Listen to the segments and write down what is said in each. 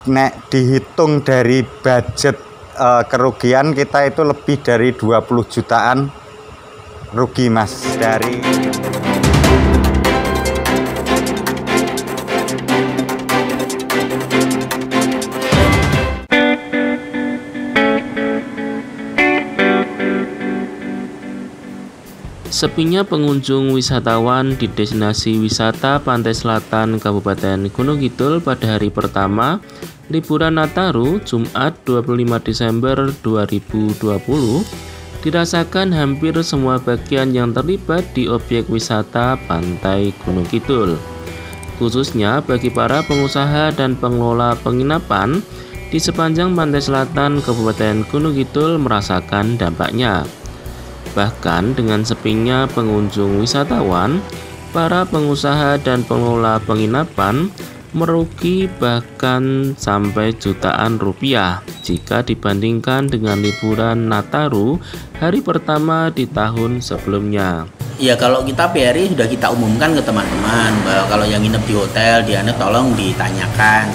Nek dihitung dari budget kerugian kita itu lebih dari 20 jutaan rugi Mas dari Sepinya pengunjung wisatawan di destinasi wisata Pantai Selatan Kabupaten Gunung Kidul pada hari pertama liburan Nataru Jumat 25 Desember 2020 dirasakan hampir semua bagian yang terlibat di objek wisata Pantai Gunung Kidul, khususnya bagi para pengusaha dan pengelola penginapan di sepanjang Pantai Selatan Kabupaten Gunung Kidul merasakan dampaknya. Bahkan dengan sepinya pengunjung wisatawan, para pengusaha dan pengelola penginapan merugi bahkan sampai jutaan rupiah jika dibandingkan dengan liburan Nataru hari pertama di tahun sebelumnya. Ya kalau kita PRI sudah kita umumkan ke teman-teman bahwa kalau yang nginep di hotel di Anda tolong ditanyakan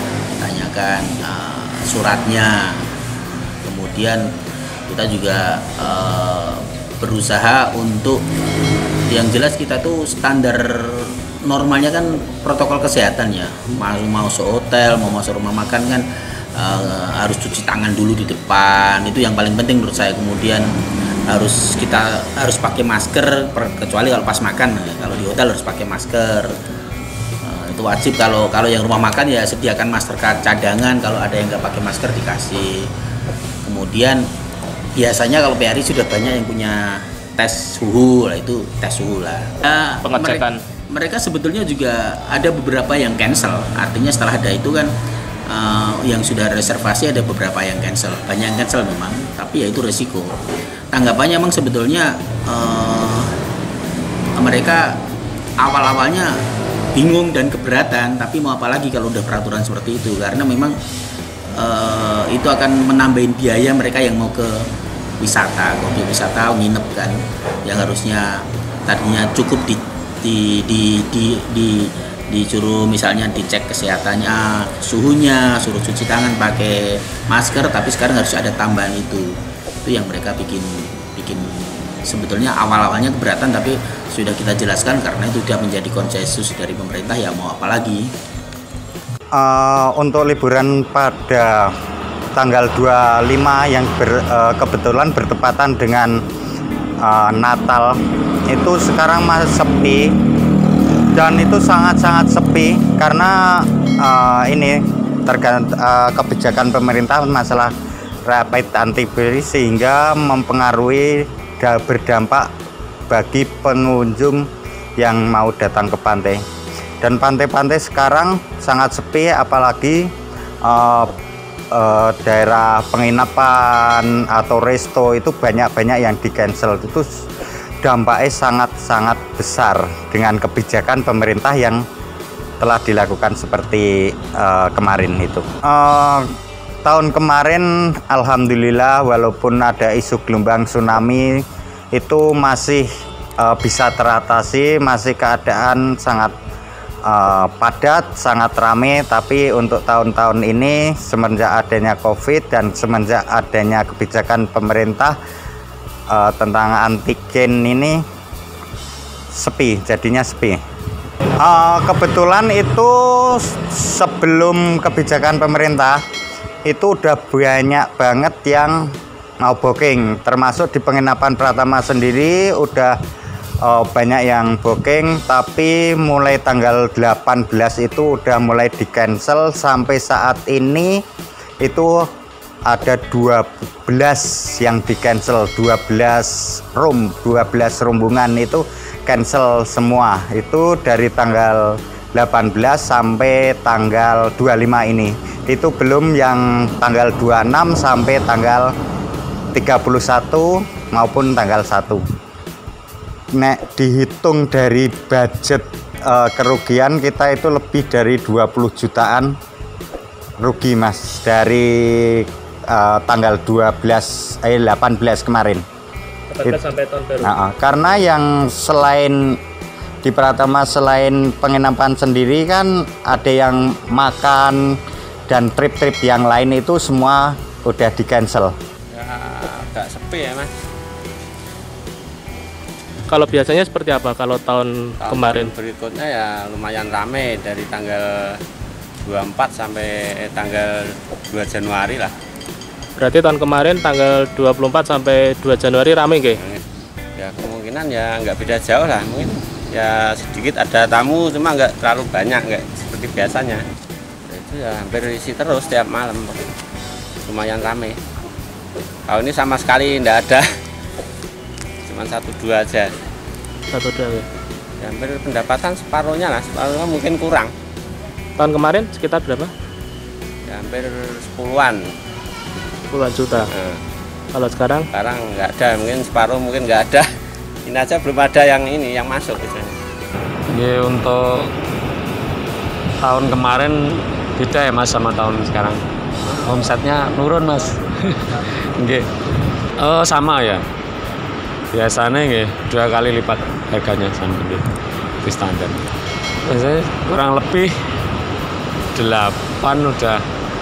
suratnya. Kemudian kita juga berusaha untuk yang jelas kita tuh standar normalnya kan protokol kesehatan ya, mau hotel mau masuk rumah makan kan harus cuci tangan dulu di depan, itu yang paling penting menurut saya. Kemudian kita harus pakai masker kecuali kalau pas makan, kalau di hotel harus pakai masker, itu wajib. Kalau yang rumah makan ya sediakan masker cadangan, kalau ada yang nggak pakai masker dikasih. Kemudian biasanya kalau PRI sudah banyak yang punya tes suhu lah, itu tes suhu lah. Pengecekan. Mereka sebetulnya juga ada beberapa yang cancel, artinya setelah ada itu kan yang sudah reservasi ada beberapa yang cancel, banyak yang cancel memang, tapi ya itu resiko. Tanggapannya memang sebetulnya mereka awal-awalnya bingung dan keberatan, tapi mau apa lagi kalau udah peraturan seperti itu, karena memang itu akan menambahin biaya mereka yang mau ke wisata, objek wisata nginep kan, yang harusnya tadinya cukup disuruh misalnya dicek kesehatannya, suhunya, suruh cuci tangan, pakai masker, tapi sekarang harus ada tambahan itu yang mereka bikin sebetulnya awal-awalnya keberatan, tapi sudah kita jelaskan karena itu sudah menjadi konsensus dari pemerintah, ya mau apa lagi. Untuk liburan pada tanggal 25 yang kebetulan bertepatan dengan Natal itu sekarang masih sepi, dan itu sangat-sangat sepi karena ini kebijakan pemerintah masalah rapid antibiotik sehingga mempengaruhi berdampak bagi pengunjung yang mau datang ke pantai. Dan pantai-pantai sekarang sangat sepi, apalagi daerah penginapan atau resto itu banyak yang di cancel. Itu dampaknya sangat-sangat besar dengan kebijakan pemerintah yang telah dilakukan seperti kemarin itu. Tahun kemarin alhamdulillah walaupun ada isu gelombang tsunami itu masih bisa teratasi, masih keadaan sangat padat, sangat ramai. Tapi untuk tahun-tahun ini semenjak adanya COVID dan semenjak adanya kebijakan pemerintah tentang antigen ini jadinya sepi. Kebetulan itu sebelum kebijakan pemerintah itu udah banyak banget yang mau booking, termasuk di penginapan Pratama sendiri udah banyak yang booking, tapi mulai tanggal 18 itu udah mulai di cancel. Sampai saat ini itu ada 12 yang di cancel, 12 rombongan itu cancel semua. Itu dari tanggal 18 sampai tanggal 25 ini. Itu belum yang tanggal 26 sampai tanggal 31 maupun tanggal 1. Nek dihitung dari budget kerugian kita itu lebih dari 20 jutaan rugi Mas dari tanggal 18 kemarin. 18 sampai tahun baru. Karena yang selain di Pratama, selain penginapan sendiri kan ada yang makan, dan trip-trip yang lain itu semua udah di cancel. Ya agak sepi ya Mas. Kalau biasanya seperti apa kalau tahun kemarin? Berikutnya ya lumayan rame dari tanggal 24 sampai tanggal 2 Januari lah. Berarti tahun kemarin tanggal 24 sampai 2 Januari rame nggih? Ya kemungkinan ya nggak beda jauh lah, mungkin ya sedikit ada tamu cuma nggak terlalu banyak, nggak seperti biasanya. Itu ya hampir isi terus tiap malam, lumayan rame. Kalau ini sama sekali nggak ada, cuma 1-2 aja. 1-2 ya. Ya, hampir pendapatan separuhnya lah, separuhnya mungkin kurang. Tahun kemarin sekitar berapa? Ya, hampir 10-an. Puluhan juta. Nah, Kalau sekarang? sekarang nggak ada, mungkin separuh mungkin nggak ada. Ini aja belum ada yang ini yang masuk misalnya. Ya, untuk tahun kemarin beda ya Mas sama tahun sekarang. Omsetnya nurun Mas. Nggih. Oh, sama ya. Biasanya nggih 2 kali lipat harganya sama itu standar. Biasanya kurang lebih 8 udah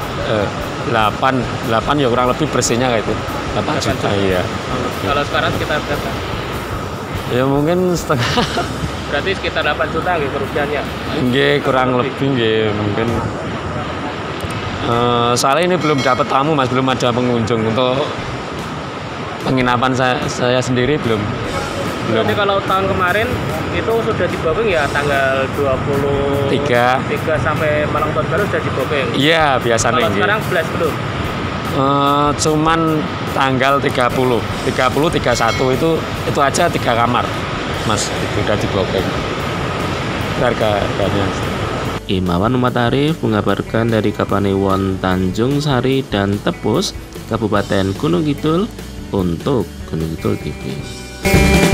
8 ya kurang lebih bersihnya kayak itu 8 juta iya. Kalau sekarang sekitar berapa? Ya mungkin setengah. Berarti sekitar 8 juta gitu kerugiannya. Nggih kurang lebih nggih mungkin. Soalnya ini belum dapat tamu Mas, belum ada pengunjung untuk penginapan saya sendiri belum. Berarti kalau tahun kemarin itu sudah di booking ya tanggal 23 sampai malam tahun baru sudah di booking. Iya biasanya. Kalau sekarang belum. Cuman tanggal 30, 31 itu aja 3 kamar Mas, itu udah di booking. Harganya. Imawan Umat Arif mengabarkan dari Kapanewon, Tanjung Sari, dan Tepus, Kabupaten Gunung Kidul untuk Gunung Kidul TV.